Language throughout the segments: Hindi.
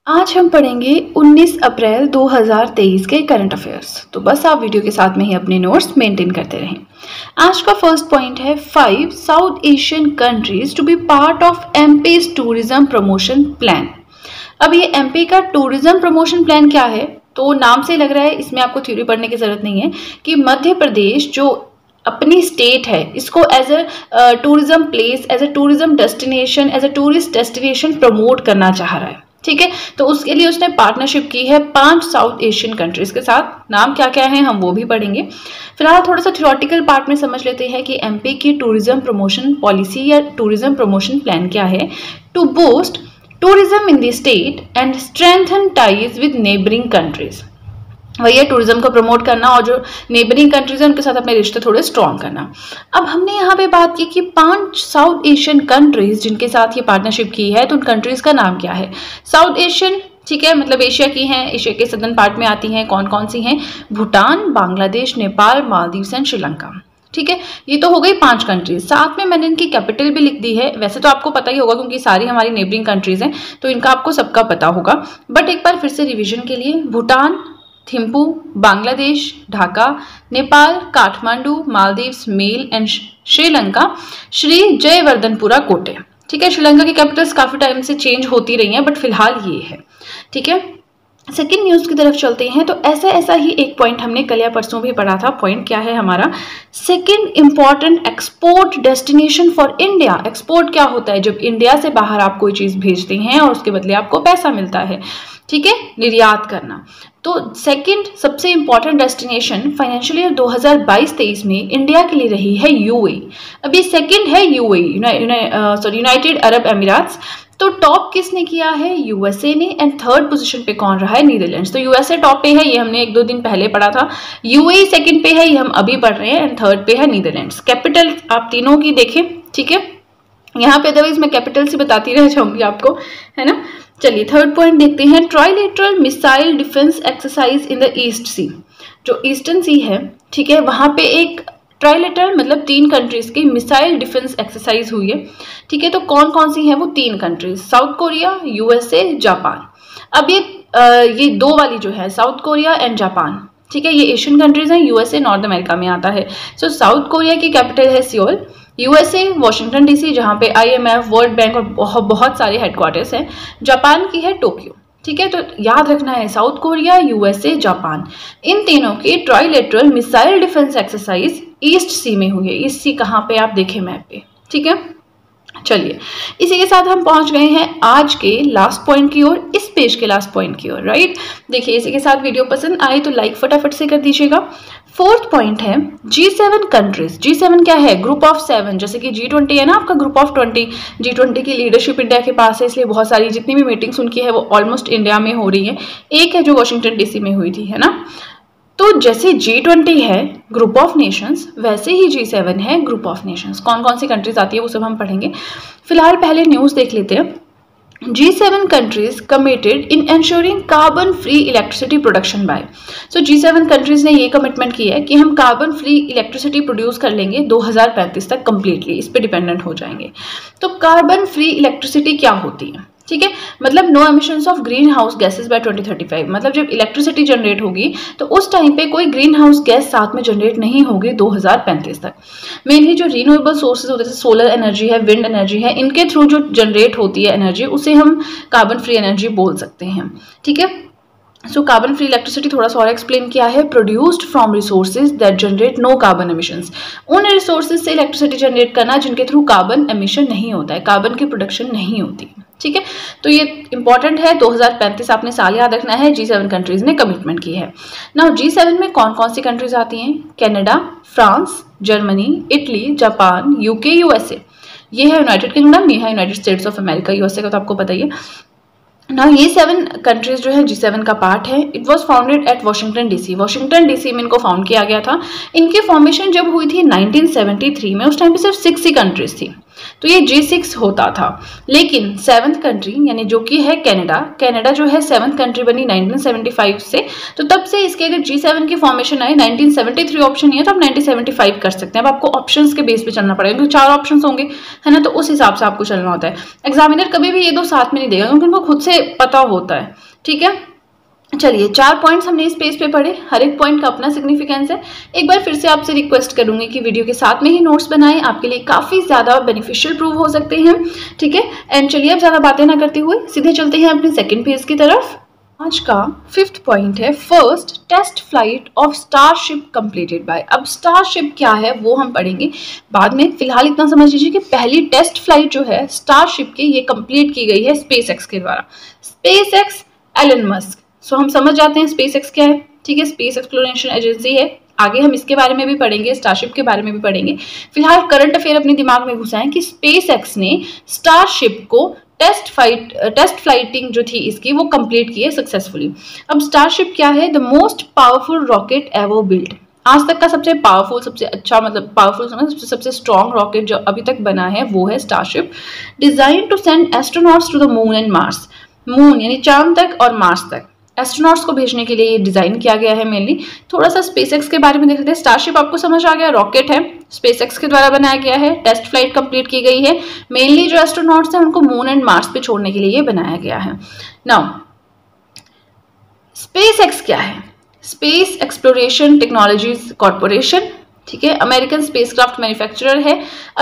आज हम पढ़ेंगे 19 अप्रैल 2023 के करंट अफेयर्स। तो बस आप वीडियो के साथ में ही अपने नोट्स मेंटेन करते रहें। आज का फर्स्ट पॉइंट है 5 South Asian countries to be part of MP's tourism promotion plan. अब ये एमपी का टूरिज्म प्रमोशन प्लान क्या है, तो नाम से लग रहा है, इसमें आपको थ्योरी पढ़ने की जरूरत नहीं है कि मध्य प्रदेश जो अपनी स्टेट है इसको as a tourism place, as a tourism destination, as a tourist destination promote करना चाह रहा है। ठीक है, तो उसके लिए उसने पार्टनरशिप की है 5 साउथ एशियन कंट्रीज के साथ। नाम क्या क्या है हम वो भी पढ़ेंगे। फिलहाल थोड़ा सा थ्योरेटिकल पार्ट में समझ लेते हैं कि एमपी की टूरिज्म प्रमोशन पॉलिसी या टूरिज्म प्रमोशन प्लान क्या है। To boost tourism in the state and strengthen ties with neighbouring countries. वही है टूरिज्म को प्रमोट करना और जो नेबरिंग कंट्रीज है उनके साथ अपने रिश्ते थोड़े स्ट्रॉन्ग करना। अब हमने यहाँ पे बात की कि 5 साउथ एशियन कंट्रीज जिनके साथ ये पार्टनरशिप की है, तो उन कंट्रीज का नाम क्या है। साउथ एशियन, ठीक है, मतलब एशिया की हैं, एशिया के सदर्न पार्ट में आती हैं। कौन कौन सी हैं? भूटान, बांग्लादेश, नेपाल, मालदीव्स एंड श्रीलंका। ठीक है, ये तो हो गई 5 कंट्रीज। साथ में मैंने इनकी कैपिटल भी लिख दी है। वैसे तो आपको पता ही होगा क्योंकि सारी हमारी नेबरिंग कंट्रीज हैं, तो इनका आपको सबका पता होगा, बट एक बार फिर से रिविजन के लिए, भूटान थिम्पू, बांग्लादेश ढाका, नेपाल काठमांडू, मालदीव्स मेल एंड श्रीलंका श्री जयवर्धनपुरा कोटे। ठीक है, श्रीलंका की कैपिटल्स काफी टाइम से चेंज होती रही हैं, बट फिलहाल ये है। ठीक है, सेकेंड न्यूज की तरफ चलते हैं। तो ऐसा ही एक पॉइंट हमने कल या परसों भी पढ़ा था। पॉइंट क्या है हमारा? Second important export destination for India. Export क्या होता है? जब इंडिया से बाहर आप कोई चीज भेजते हैं और उसके बदले आपको पैसा मिलता है। ठीक है, निर्यात करना। तो सेकंड सबसे इंपॉर्टेंट डेस्टिनेशन फाइनेंशियल ईयर 2022-23 में इंडिया के लिए रही है यूएई। अब ये सेकंड है यूएई, यूनाइटेड अरब अमीरात्स। तो टॉप किसने किया है? यूएसए ने। एंड थर्ड पोजीशन पे कौन रहा है? नीदरलैंड्स। तो यूएसए टॉप पे है, ये हमने 1-2 दिन पहले पढ़ा था। यूएई सेकंड पे है, ये हम अभी पढ़ रहे हैं। एंड थर्ड पे है नीदरलैंड्स। कैपिटल आप तीनों की देखें। ठीक है, यहाँ पे अदरवाइज मैं कैपिटल से बताती रह जाऊंगी आपको, है ना। चलिए थर्ड पॉइंट देखते हैं। Trilateral missile defence exercise in the East Sea. जो ईस्टर्न सी है, ठीक है, वहां पे एक ट्राइलेटरल मतलब 3 कंट्रीज की मिसाइल डिफेंस एक्सरसाइज हुई है। ठीक है, तो कौन कौन सी है वो 3 countries? South Korea, USA, Japan. अब ये 2 वाली जो है साउथ कोरिया एंड जापान, ठीक है, ये एशियन कंट्रीज हैं। यूएसए नॉर्थ अमेरिका में आता है। सो साउथ कोरिया की कैपिटल है सियोल, यूएसए वॉशिंगटन डीसी जहां पे आईएमएफ, वर्ल्ड बैंक और बहुत सारे हेडक्वार्टर्स हैं। जापान की है टोक्यो। ठीक है, तो याद रखना है साउथ कोरिया, यूएसए, जापान, इन तीनों की trilateral missile defence exercise East Sea में हुई है। ईस्ट सी कहाँ पे आप देखें मैप पे। ठीक है, चलिए इसी के साथ हम पहुंच गए हैं आज के लास्ट पॉइंट की ओर, इस पेज के लास्ट पॉइंट की ओर, राइट। देखिए इसी के साथ वीडियो पसंद आए तो लाइक फटाफट से कर दीजिएगा। फोर्थ पॉइंट है G7 कंट्रीज। G7 क्या है? Group of 7। जैसे कि G20 है ना आपका ग्रुप ऑफ 20। G20 की लीडरशिप इंडिया के पास है, इसलिए बहुत सारी जितनी भी मीटिंग्स उनकी है वो ऑलमोस्ट इंडिया में हो रही है। एक है जो वॉशिंगटन डीसी में हुई थी, है ना। तो जैसे G20 है ग्रुप ऑफ नेशंस, वैसे ही G7 है ग्रुप ऑफ नेशंस। कौन कौन सी कंट्रीज आती है वो सब हम पढ़ेंगे। फिलहाल पहले न्यूज देख लेते हैं। G7 countries committed in ensuring carbon free electricity production by। So G7 countries ने ये कमिटमेंट की है कि हम कार्बन फ्री इलेक्ट्रिसिटी प्रोड्यूस कर लेंगे 2035 तक कंप्लीटली, इस पे डिपेंडेंट हो जाएंगे। तो कार्बन फ्री इलेक्ट्रिसिटी क्या होती है? ठीक है, मतलब no emissions of green house gases by 2035। मतलब जब इलेक्ट्रिसिटी जनरेट होगी तो उस टाइम पे कोई ग्रीन हाउस गैस साथ में जनरेट नहीं होगी 2035 तक। मेनली जो रिन्यूएबल सोर्सेज होते हैं, सोलर एनर्जी है, विंड एनर्जी है, इनके थ्रू जो जनरेट होती है एनर्जी, उसे हम कार्बन फ्री एनर्जी बोल सकते हैं। ठीक है, सो कार्बन फ्री इलेक्ट्रिसिटी थोड़ा सा और एक्सप्लेन किया है। Produced from resources that generate no carbon emissions. उन रिसोर्सेज से इलेक्ट्रिसिटी जनरेट करना जिनके थ्रू कार्बन एमिशन नहीं होता है, कार्बन की प्रोडक्शन नहीं होती। ठीक है, तो ये इंपॉर्टेंट है। 2035 आपने साल याद रखना है। G7 कंट्रीज ने कमिटमेंट की है। नाउ G7 में कौन कौन सी कंट्रीज आती हैं? Canada, France, Germany, Italy, Japan, UK, USA. ये है यूनाइटेड किंगडम, ये है यूनाइटेड स्टेट्स ऑफ अमेरिका। यूएसए का तो आपको पता ही है ना। ये 7 कंट्रीज जो है G7 का पार्ट है। It was founded at Washington DC. Washington DC में इनको फाउंड किया गया था। इनकी फॉर्मेशन जब हुई थी 1973 में, उस टाइम पे सिर्फ 6 ही कंट्रीज थी। तो ये G6 होता था। लेकिन 7th कंट्री यानी जो कि है कनाडा जो है 7th कंट्री बनी 1975 से, तो तब से इसके अगर G7 की फॉर्मेशन आई 1973 ऑप्शन नहीं है तो आप 1975 कर सकते हैं। अब आपको ऑप्शंस के बेस पे चलना पड़ेगा क्योंकि 4 ऑप्शंस होंगे, है ना, तो उस हिसाब से आपको चलना होता है। एग्जामिनर कभी भी ये दो साथ में नहीं देगा क्योंकि उनको खुद से पता होता है। ठीक है, चलिए 4 पॉइंट्स हमने इस पेज पे पढ़े, हर एक पॉइंट का अपना सिग्निफिकेंस है। एक बार फिर से आपसे रिक्वेस्ट करूंगी कि वीडियो के साथ में ही नोट्स बनाएं, आपके लिए काफ़ी ज़्यादा बेनिफिशियल प्रूव हो सकते हैं। ठीक है, एंड चलिए अब ज़्यादा बातें ना करते हुए सीधे चलते हैं अपने सेकंड पेज की तरफ। आज का 5th पॉइंट है first test flight of Starship completed by. अब स्टारशिप क्या है वो हम पढ़ेंगे बाद में, फिलहाल इतना समझ लीजिए कि पहली टेस्ट फ्लाइट जो है स्टारशिप की ये कंप्लीट की गई है स्पेसएक्स के द्वारा। स्पेसएक्स एलन मस्क, सो हम समझ जाते हैं स्पेसएक्स क्या है। ठीक है, स्पेस एक्सप्लोरेशन एजेंसी है, आगे हम इसके बारे में भी पढ़ेंगे, स्टारशिप के बारे में भी पढ़ेंगे। फिलहाल करंट अफेयर अपने दिमाग में घुसाएं कि स्पेसएक्स ने स्टारशिप को टेस्ट फ्लाइटिंग जो थी इसकी वो कंप्लीट की है सक्सेसफुली। अब स्टारशिप क्या है? The most powerful rocket ever built, आज तक का सबसे पावरफुल, सबसे अच्छा, मतलब पावरफुल सबसे स्ट्रॉन्ग रॉकेट जो अभी तक बना है वो है Starship. Design to send astronauts to the moon and Mars, moon यानी चांद तक और मार्स तक एस्ट्रोनॉट्स को भेजने के लिए ये डिजाइन किया गया है मेनली। थोड़ा सा स्पेसएक्स के बारे में देख लेते हैं। स्टारशिप आपको समझ आ गया, रॉकेट है, स्पेसएक्स के द्वारा बनाया गया है, टेस्ट फ्लाइट कंप्लीट की गई है, मेनली जो एस्ट्रोनॉट्स हैं उनको मून एंड मार्स पे छोड़ने के लिए ये बनाया गया है। नाउ स्पेसएक्स क्या है? Space Exploration Technologies Corporation. ठीक है, अमेरिकन स्पेसक्राफ्ट मैन्युफैक्चरर है,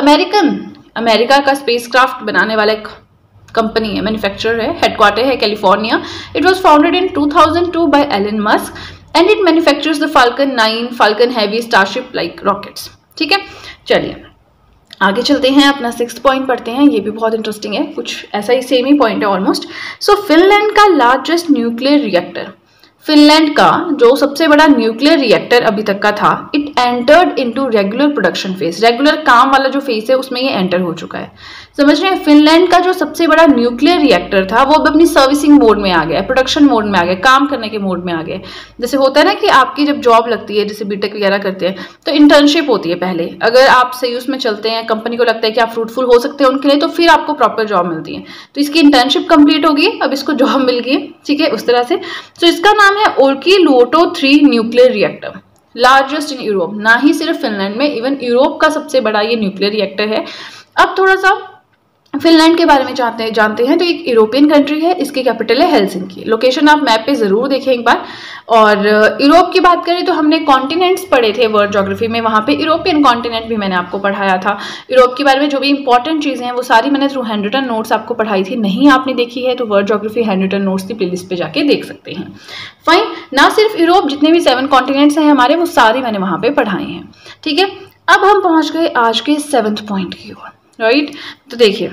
अमेरिका का स्पेसक्राफ्ट बनाने वाला एक कंपनी है, मैन्युफैक्चरर है, हेडक्वार्टर है California. It was founded in 2002 by Elon Musk and it manufactures the Falcon 9, Falcon Heavy, Starship like rockets. ठीक है, चलिए आगे चलते हैं, अपना 6th पॉइंट पढ़ते हैं। ये भी बहुत इंटरेस्टिंग है, कुछ ऐसा ही सेम ही पॉइंट है ऑलमोस्ट। सो फिनलैंड का लार्जेस्ट न्यूक्लियर रिएक्टर, फिनलैंड का जो सबसे बड़ा न्यूक्लियर रिएक्टर अभी तक का था, it entered into regular production phase, regular काम वाला जो फेज है उसमें ये एंटर हो चुका है। समझ रहे हैं, फिनलैंड का जो सबसे बड़ा न्यूक्लियर रिएक्टर था वो अब अपनी सर्विसिंग मोड में आ गया, प्रोडक्शन मोड में आ गया, काम करने के मोड में आ गया। जैसे होता है ना कि आपकी जब जॉब लगती है, जैसे बीटेक वगैरह करते हैं तो इंटर्नशिप होती है पहले, अगर आप सही उसमें चलते हैं, कंपनी को लगता है कि आप फ्रूटफुल हो सकते हैं उनके लिए, तो फिर आपको प्रॉपर जॉब मिलती है। तो इसकी इंटर्नशिप कंप्लीट होगी, अब इसको जॉब मिल गई। ठीक है, उस तरह से। तो इसका नाम है Olkiluoto 3 nuclear reactor, largest in Europe, ना ही सिर्फ फिनलैंड में, इवन यूरोप का सबसे बड़ा ये न्यूक्लियर रिएक्टर है। अब थोड़ा सा फिनलैंड के बारे में जानते हैं। तो एक यूरोपियन कंट्री है, इसकी कैपिटल है हेलसिंकी। लोकेशन आप मैप पे जरूर देखें एक बार। और यूरोप की बात करें तो हमने कॉन्टिनेंट्स पढ़े थे वर्ल्ड ज्योग्राफी में, वहाँ पे यूरोपियन कॉन्टिनेंट भी मैंने आपको पढ़ाया था। यूरोप के बारे में जो भी इंपॉर्टेंट चीज़ें हैं वो सारी मैंने थ्रू हैंड रिटन नोट्स आपको पढ़ाई थी। नहीं आपने देखी है तो world geography handwritten notes की प्लेलिस्ट पे जाके देख सकते हैं। फाइन, ना सिर्फ यूरोप, जितने भी 7 कॉन्टिनेंट्स हैं हमारे वो सारे मैंने वहाँ पे पढ़ाए हैं। ठीक है, अब हम पहुँच गए आज के 7th पॉइंट की ओर। राइट, तो देखिए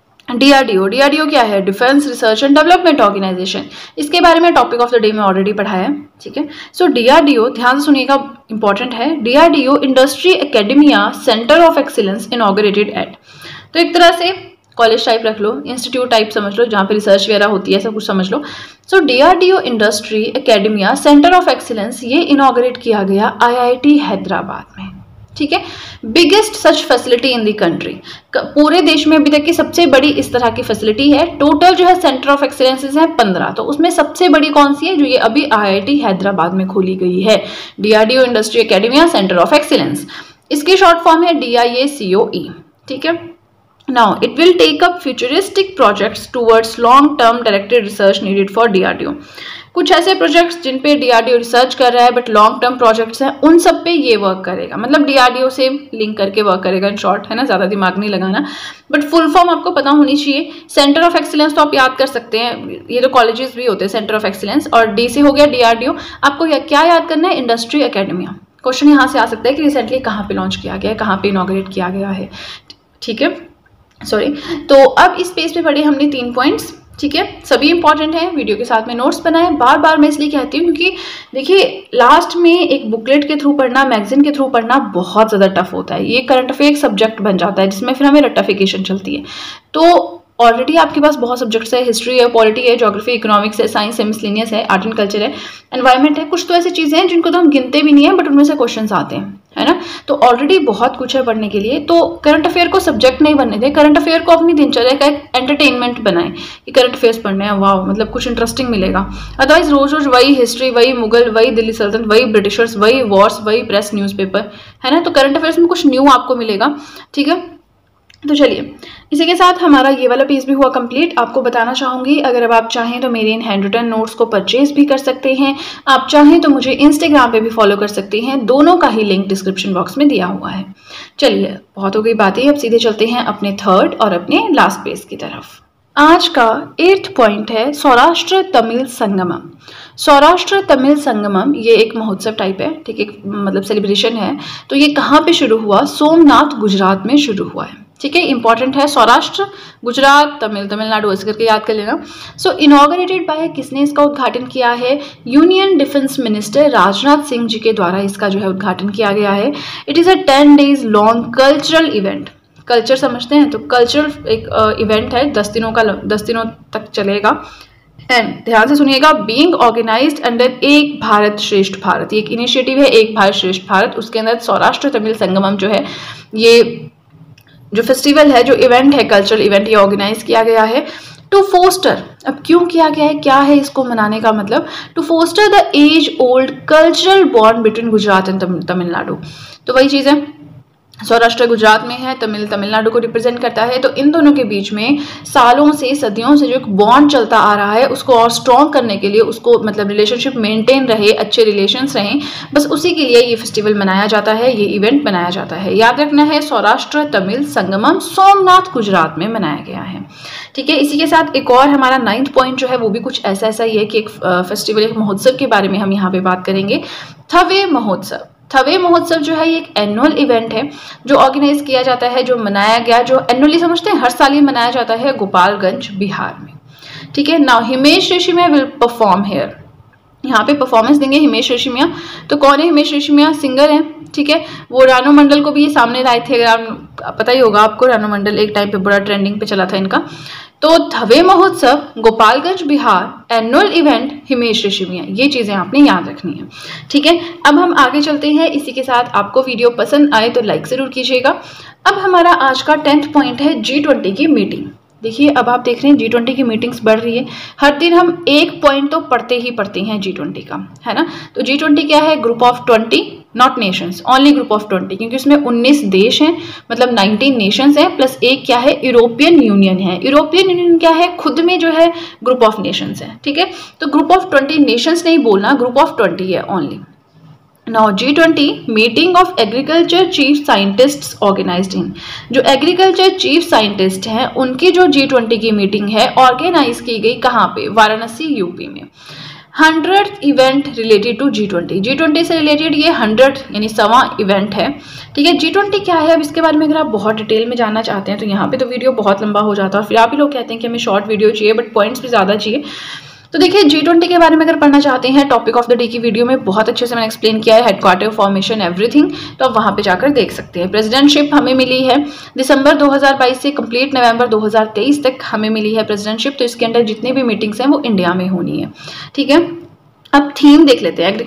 डीआरडीओ क्या है? Defence research and development organisation. इसके बारे में टॉपिक ऑफ द डे में ऑलरेडी पढ़ाया है। ठीक है, सो डीआरडीओ ध्यान से सुनिएगा, इंपॉर्टेंट है। DRDO industry academia centre of excellence inaugurated at, तो एक तरह से कॉलेज टाइप रख लो, इंस्टीट्यूट टाइप समझ लो, जहाँ पे रिसर्च वगैरह होती है, सब कुछ समझ लो। So DRDO industry academia centre of excellence ये इनॉग्रेट किया गया आईआईटी हैदराबाद में। ठीक है, biggest such facility in the country, पूरे देश में अभी तक की सबसे बड़ी इस तरह की फैसिलिटी है। टोटल जो है सेंटर ऑफ एक्सीलेंसेस है 15, तो उसमें सबसे बड़ी कौन सी है? जो ये अभी आईआईटी हैदराबाद में खोली गई है, DRDO industry academia centre of excellence. इसकी शॉर्ट फॉर्म है DIACOE। ठीक है, now it will take up futuristic projects towards long term directed research needed for DRDO। कुछ ऐसे प्रोजेक्ट्स जिन पे डीआरडीओ रिसर्च कर रहा है बट लॉन्ग टर्म प्रोजेक्ट्स हैं, उन सब पे ये वर्क करेगा, मतलब डीआरडीओ से लिंक करके वर्क करेगा इन शॉर्ट, है ना, ज़्यादा दिमाग नहीं लगाना। बट फुल फॉर्म आपको पता होनी चाहिए। सेंटर ऑफ एक्सीलेंस तो आप याद कर सकते हैं, ये तो कॉलेजेस भी होते हैं सेंटर ऑफ एक्सीलेंस, और डी से हो गया डीआरडीओ। आपको क्या याद करना है? Industry academia. क्वेश्चन यहाँ से आ सकता है कि रिसेंटली कहाँ पे लॉन्च किया गया है, कहाँ पे इनॉग्रेट किया गया है। ठीक है, सॉरी। तो अब इस पेज पे पढ़े हमने 3 पॉइंट्स। ठीक है, सभी इंपॉर्टेंट हैं, वीडियो के साथ में नोट्स बनाए। बार बार मैं इसलिए कहती हूँ क्योंकि देखिए लास्ट में एक बुकलेट के थ्रू पढ़ना, मैगजीन के थ्रू पढ़ना बहुत ज़्यादा टफ होता है। ये करंट अफेयर एक सब्जेक्ट बन जाता है जिसमें फिर हमें रट्टाफिकेशन चलती है। तो ऑलरेडी आपके पास बहुत सब्जेक्ट्स है, हिस्ट्री है, पॉलिटी है, ज्योग्राफी, इकोनॉमिक्स है, साइंस है, मिसलेनियस है, आर्ट एंड कल्चर है, एनवायरनमेंट है, कुछ तो ऐसी चीज़ें हैं जिनको तो हम गिनते भी नहीं है बट उनमें से क्वेश्चंस आते हैं, है ना। तो ऑलरेडी बहुत कुछ है पढ़ने के लिए। तो करंट अफेयर को सब्जेक्ट नहीं बनने दें, करंट अफेयर को अपनी दिनचर्या का एक एंटरटेनमेंट बनाएं कि करंट अफेयर्स पढ़ने हैं, वाह मतलब कुछ इंटरेस्टिंग मिलेगा। अदरवाइज रोज रोज वही हिस्ट्री, वही मुगल, वही दिल्ली सल्तनत, वही ब्रिटिशर्स, वही वॉर्स, वही प्रेस, न्यूज़पेपर, है ना। तो करंट अफेयर्स में कुछ न्यू आपको मिलेगा, ठीक है। तो चलिए इसी के साथ हमारा ये वाला पेज भी हुआ कंप्लीट। आपको बताना चाहूँगी अगर अब आप चाहें तो मेरे इन हैंड रिटन नोट्स को परचेज भी कर सकते हैं, आप चाहें तो मुझे इंस्टाग्राम पे भी फॉलो कर सकते हैं, दोनों का ही लिंक डिस्क्रिप्शन बॉक्स में दिया हुआ है। चलिए बहुत हो गई बातें, अब सीधे चलते हैं अपने थर्ड और अपने लास्ट पेज की तरफ। आज का 8th पॉइंट है सौराष्ट्र तमिल संगमम। सौराष्ट्र तमिल संगमम ये एक महोत्सव टाइप है, ठीक है, मतलब सेलिब्रेशन है। तो ये कहाँ पे शुरू हुआ? सोमनाथ गुजरात में शुरू हुआ है, ठीक है। इंपॉर्टेंट है, सौराष्ट्र गुजरात तमिलनाडु ऐसे करके याद कर लेना। सो इनॉग्रेटेड बाय, किसने इसका उद्घाटन किया है? Union defence minister Rajnath Singh ji के द्वारा इसका जो है उद्घाटन किया गया है। It is a 10 days long cultural event. Culture समझते हैं तो कल्चरल एक इवेंट है, 10 दिनों तक चलेगा। एंड ध्यान से सुनिएगा, बीइंग ऑर्गेनाइज्ड अंडर एक भारत श्रेष्ठ भारत, ये एक इनिशिएटिव है एक भारत श्रेष्ठ भारत। उसके अंदर सौराष्ट्र तमिल संगमम जो है, ये जो फेस्टिवल है, जो इवेंट है, कल्चरल इवेंट, ये ऑर्गेनाइज किया गया है टू फोस्टर। अब क्यों किया गया है, क्या है इसको मनाने का मतलब? To foster the age old cultural bond between Gujarat and Tamil Nadu. तो वही चीज़ है, सौराष्ट्र गुजरात में है, तमिलनाडु को रिप्रेजेंट करता है। तो इन दोनों के बीच में सालों से, सदियों से जो एक बॉन्ड चलता आ रहा है, उसको और स्ट्रॉन्ग करने के लिए, उसको मतलब रिलेशनशिप मेंटेन रहे, अच्छे रिलेशंस रहें, बस उसी के लिए ये फेस्टिवल मनाया जाता है, ये इवेंट मनाया जाता है। याद रखना है, सौराष्ट्र तमिल संगमम सोमनाथ गुजरात में मनाया गया है, ठीक है। इसी के साथ एक और हमारा 9th पॉइंट जो है वो भी कुछ ऐसा ही है कि एक फेस्टिवल, एक महोत्सव के बारे में हम यहाँ पे बात करेंगे, थवे महोत्सव। थवे महोत्सव जो है ये एक एनुअल इवेंट है जो ऑर्गेनाइज किया जाता है, जो मनाया गया, जो एनुअली समझते हैं, हर साल ही मनाया जाता है गोपालगंज बिहार में, ठीक है। Now Himesh Reshammiya will perform here, यहाँ पे परफॉर्मेंस देंगे हिमेश रेशमिया। तो कौन है हिमेश रेशमिया? सिंगर हैं, ठीक है। वो रानू मंडल को भी ये सामने लाए थे, पता ही होगा आपको, रानू मंडल एक टाइम पे बड़ा ट्रेंडिंग पे चला था इनका। तो थवे महोत्सव गोपालगंज बिहार एनुअल इवेंट हिमेश रेशमिया, ये चीज़ें आपने याद रखनी है, ठीक है। अब हम आगे चलते हैं। इसी के साथ आपको वीडियो पसंद आए तो लाइक ज़रूर कीजिएगा। अब हमारा आज का 10th पॉइंट है G20 की मीटिंग। देखिए अब आप देख रहे हैं G20 की मीटिंग्स बढ़ रही है, हर दिन हम एक पॉइंट तो पढ़ते हैं G20 का, है ना। तो G20 क्या है? Group of 20, not nations, only group of 20, क्योंकि उसमें 19 देश हैं, मतलब 19 नेशंस हैं, प्लस एक क्या है? यूरोपियन यूनियन है। यूरोपियन यूनियन क्या है? खुद में जो है ग्रुप ऑफ नेशंस है, ठीक है। तो ग्रुप ऑफ 20 नेशंस नहीं बोलना, ग्रुप ऑफ 20 है only. Now G20 meeting of agriculture chief scientists organised in, जो एग्रीकल्चर चीफ साइंटिस्ट हैं उनकी जो G20 की मीटिंग है ऑर्गेनाइज की गई कहाँ पे? वाराणसी यूपी में। 100th event related to G20 से रिलेटेड ये 100 यानी 100वां इवेंट है, ठीक है। G20 क्या है, अब इसके बारे में अगर आप बहुत डिटेल में जानना चाहते हैं तो यहाँ पे तो वीडियो बहुत लंबा हो जाता है, और फिर आप ही लोग कहते हैं कि हमें शॉर्ट वीडियो चाहिए बट पॉइंट्स भी ज़्यादा चाहिए। तो देखिए G20 के बारे में अगर पढ़ना चाहते हैं, टॉपिक ऑफ द डे की वीडियो में बहुत अच्छे से मैंने एक्सप्लेन किया है, हेडक्वार्टर फॉर्मेशन एवरीथिंग, तो आप वहाँ पे जाकर देख सकते हैं। प्रेसिडेंटशिप हमें मिली है दिसंबर 2022 से कंप्लीट नवंबर 2023 तक हमें मिली है प्रेसिडेंटशिप। तो इसके अंदर जितनी भी मीटिंग्स हैं वो इंडिया में होनी है, ठीक है। अब थीम देख लेते हैं।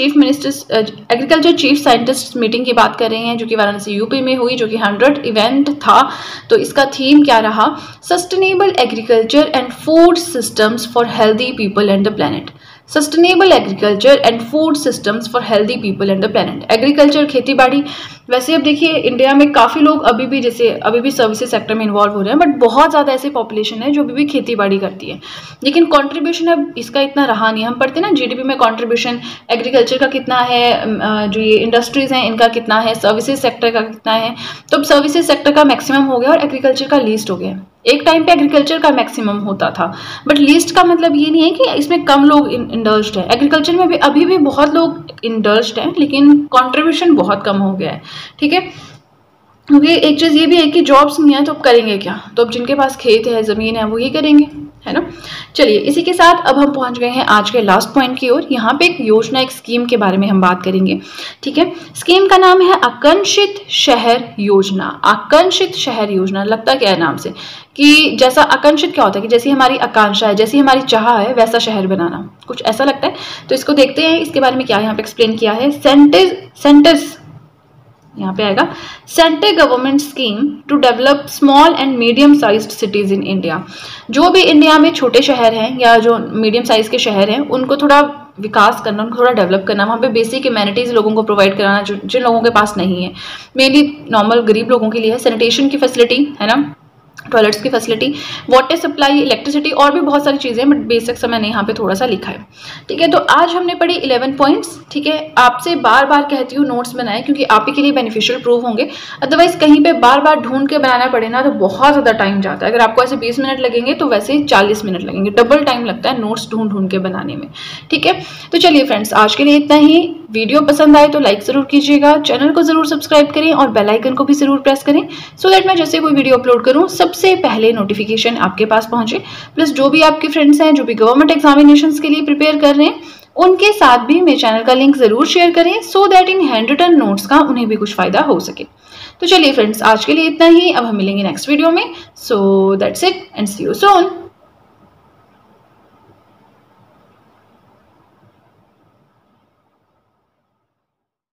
एग्रीकल्चर चीफ साइंटिस्ट मीटिंग की बात कर रहे हैं जो कि वाराणसी यूपी में हुई, जो कि 100 इवेंट था। तो इसका थीम क्या रहा? Sustainable agriculture and food systems for healthy people and the planet. Sustainable agriculture and food systems for healthy people and the planet. Agriculture, खेती बाड़ी, वैसे अब देखिए इंडिया में काफ़ी लोग अभी भी सर्विसेज सेक्टर में इन्वॉल्व हो रहे हैं, बट बहुत ज़्यादा ऐसी पॉपुलेशन है जो अभी भी खेती बाड़ी करती है, लेकिन कंट्रीब्यूशन अब इसका इतना रहा नहीं। हम पढ़ते हैं ना जीडीपी में कंट्रीब्यूशन एग्रीकल्चर का कितना है, जो ये इंडस्ट्रीज़ हैं इनका कितना है, सर्विसेज सेक्टर का कितना है। तो अब सर्विसेज सेक्टर का मैक्सिमम हो गया और एग्रीकल्चर का लीस्ट हो गया। एक टाइम पे एग्रीकल्चर का मैक्सिमम होता था, बट लीस्ट का मतलब ये नहीं है कि इसमें कम लोग इंडल्ज्ड हैं। एग्रीकल्चर में भी अभी भी बहुत लोग इंडल्ज्ड हैं, लेकिन कंट्रीब्यूशन बहुत कम हो गया है, ठीक है। क्योंकि एक चीज़ ये भी है कि जॉब्स नहीं है तो अब करेंगे क्या? तो अब जिनके पास खेत है, ज़मीन है, वो ये करेंगे, है ना। चलिए इसी के साथ अब हम पहुंच गए हैं आज के लास्ट पॉइंट की ओर। यहाँ पे एक योजना, एक स्कीम के बारे में हम बात करेंगे, ठीक है। स्कीम का नाम है आकांक्षित शहर योजना। आकांक्षित शहर योजना, लगता क्या है नाम से कि जैसा आकांक्षित क्या होता है कि जैसी हमारी आकांक्षा है, जैसी हमारी चाह है वैसा शहर बनाना, कुछ ऐसा लगता है। तो इसको देखते हैं इसके बारे में क्या यहाँ पे एक्सप्लेन किया है। सेंटर्स यहाँ पे आएगा, central government scheme to develop small and medium sized cities in India. जो भी इंडिया में छोटे शहर हैं या जो मीडियम साइज के शहर हैं उनको थोड़ा विकास करना, उनको थोड़ा डेवलप करना, वहाँ पे बेसिक ह्यूमैनिटीज लोगों को प्रोवाइड कराना जिन लोगों के पास नहीं है, मेनली नॉर्मल गरीब लोगों के लिए है। सैनिटेशन की फैसिलिटी है ना, टॉयलेट्स की फैसिलिटी, वाटर सप्लाई, इलेक्ट्रिसिटी और भी बहुत सारी चीज़ें, बट बेसिक से मैंने यहाँ पे थोड़ा सा लिखा है, ठीक है। तो आज हमने पढ़ी 11 पॉइंट्स, ठीक है। आपसे बार बार कहती हूँ नोट्स बनाएं क्योंकि आप ही के लिए बेनिफिशियल प्रूव होंगे। अदरवाइज कहीं पे बार बार ढूंढ के बनाना पड़े ना तो बहुत ज़्यादा टाइम जाता है। अगर आपको ऐसे 20 मिनट लगेंगे तो वैसे 40 मिनट लगेंगे, डबल टाइम लगता है नोट्स ढूंढ के बनाने में, ठीक है। तो चलिए फ्रेंड्स, आज के लिए इतना ही। वीडियो पसंद आए तो लाइक ज़रूर कीजिएगा, चैनल को ज़रूर सब्सक्राइब करें और बेल आइकन को भी ज़रूर प्रेस करें सो दैट मैं जैसे कोई वीडियो अपलोड करूँ सबसे पहले नोटिफिकेशन आपके पास पहुंचे। प्लस जो भी आपके फ्रेंड्स हैं जो भी गवर्नमेंट एग्जामिनेशंस के लिए प्रिपेयर कर रहे हैं उनके साथ भी मेरे चैनल का लिंक ज़रूर शेयर करें सो दैट इन हैंड रिटन नोट्स का उन्हें भी कुछ फ़ायदा हो सके। तो चलिए फ्रेंड्स, आज के लिए इतना ही। अब हम मिलेंगे नेक्स्ट वीडियो में। So that's it and see you soon.